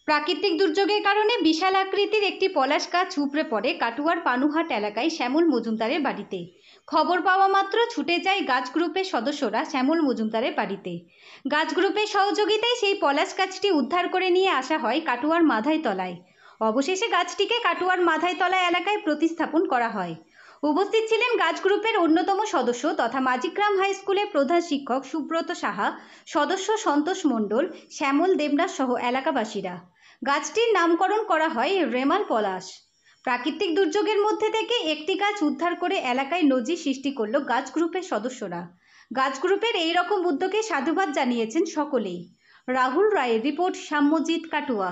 প্রাকৃতিক দুর্যোগের কারণে বিশাল আকৃতির একটি পলাশ গাছ উপড়ে পড়ে কাটুয়ার পানুহাট এলাকায় শ্যামল মজুমদারের বাড়িতে। খবর পাওয়া মাত্র ছুটে যায় গাছ গ্রুপের সদস্যরা শ্যামল মজুমদারের বাড়িতে। গাছ গ্রুপের সহযোগিতায় সেই পলাশ গাছটি উদ্ধার করে নিয়ে আসা হয় কাটুয়ার মাধাইতলায়। অবশেষে গাছটিকে কাটুয়ার মাধাইতলা এলাকায় প্রতিস্থাপন করা হয়। উপস্থিত ছিলেন গাছ গ্রুপের অন্যতম সদস্য তথা মাঝিগ্রাম হাই স্কুলের প্রধান শিক্ষক সুব্রত সাহা, সদস্য সন্তোষ মণ্ডল, শ্যামল দেবনাথ সহ এলাকাবাসীরা। গাছটির নামকরণ করা হয় রেমাল পলাশ। প্রাকৃতিক দুর্যোগের মধ্যে থেকে একটি গাছ উদ্ধার করে এলাকায় নজির সৃষ্টি করল গাছ গ্রুপের সদস্যরা। গাছ গ্রুপের এই রকম উদ্যোগে সাধুবাদ জানিয়েছেন সকলেই। রাহুল রায়ের রিপোর্ট, সাম্যজিৎ, কাটুয়া।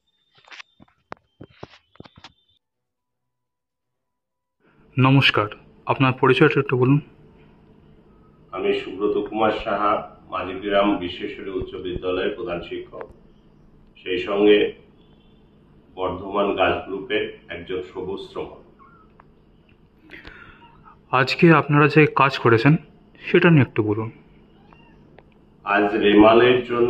নমস্কার, আপনার পরিচয়টা একটু বলুন। আমি সুব্রত কুমার সাহা, মাঝিগ্রাম বিশ্বেশ্বরী উচ্চ বিদ্যালয়ের প্রধান শিক্ষক, সেই সঙ্গে বর্ধমান গাছ গ্রুপের একজন সবুজ শ্রমণ। আজকে আপনারা যে কাজ করেছেন সেটা নিয়ে একটু বলুন। আজ রেমালের জন্য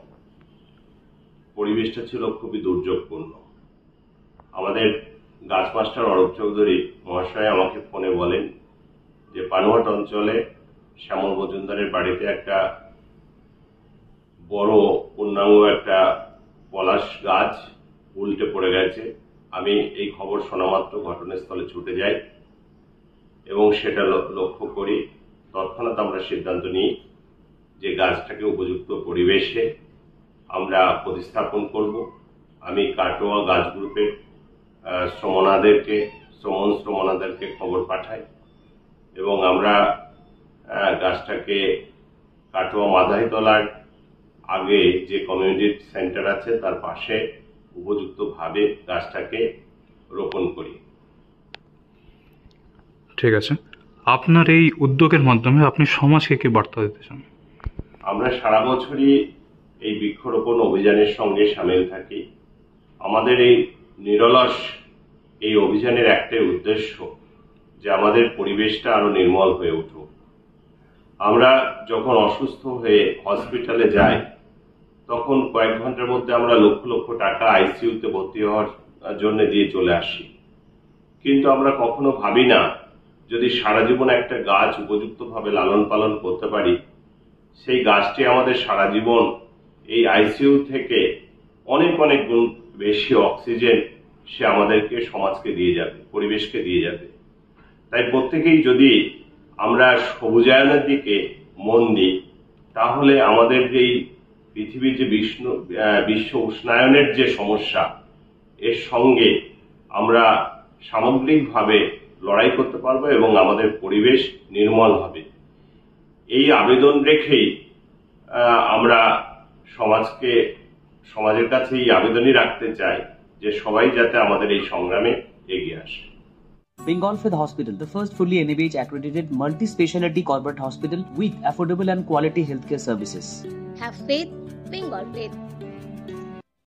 পরিবেশটা ছিল খুবই দুর্যোগপূর্ণ। আমাদের গাছ মাস্টার অরূপ চৌধুরী মহাশয় আমাকে ফোনে বলেন যে পানুহাট অঞ্চলে শ্যামল মজুমদারের বাড়িতে একটা বড় পূর্ণাঙ্গ একটা পলাশ গাছ উল্টে পড়ে গেছে। আমি এই খবর শোনা মাত্র ঘটনাস্থলে ছুটে যাই এবং সেটা লক্ষ্য করি। তৎক্ষণাৎ আমরা সিদ্ধান্ত নিই যে গাছটাকে উপযুক্ত পরিবেশে আমরা প্রতিস্থাপন করব। আমি কাটোয়া গাছ গ্রুপের শ্রমণাদেরকে খবর পাঠাই এবং আমরা গাছটাকে কাটোয়া মাধাইতলার আগে যে কমিউনিটি সেন্টার আছে তার পাশে উপযুক্তভাবে গাছটাকে রোপণ করি। ঠিক আছে, আপনার এই উদ্যোগের মাধ্যমে আপনি সমাজকে কি বার্তা দিতে চান? আমরা সারা বছরই এই বৃক্ষরোপণ অভিযানের সঙ্গে সামিল থাকি। আমাদের এই নিরলস এই অভিযানের একটাই উদ্দেশ্য যে আমাদের পরিবেশটা আরো নির্মল হয়ে উঠুক। আমরা যখন অসুস্থ হয়ে হসপিটালে যাই তখন কয়েক ঘন্টার মধ্যে আমরা লক্ষ লক্ষ টাকা আইসিইউতে ভর্তি হওয়ার জন্য দিয়ে চলে আসি, কিন্তু আমরা কখনো ভাবি না যদি সারা জীবন একটা গাছ উপযুক্তভাবে লালন পালন করতে পারি, সেই গাছটি আমাদের সারা জীবন এই আইসিইউ থেকে অনেক অনেক গুণ বেশি অক্সিজেন সে আমাদেরকে সমাজকে দিয়ে যাবে, পরিবেশকে দিয়ে যাবে। তাই প্রত্যেকেই যদি আমরা সবুজায়নের দিকে মন দিই তাহলে আমাদের এই পৃথিবীর যে বিশ্ব উষ্ণায়নের যে সমস্যা এর সঙ্গে আমরা সামগ্রিকভাবে লড়াই করতে পারবো এবং আমাদের পরিবেশ নির্মল হবে। এই আবেদন রেখেই আমরা সমাজের কাছে এই আবেদনই রাখতে চাই যে সবাই যাতে আমাদের এই সংগ্রামে এগিয়ে আসে। Bengal Fifth Hospital, the first fully NABH accredited multi-speciality corporate hospital with affordable and quality healthcare services. Have faith, Bengal Faith.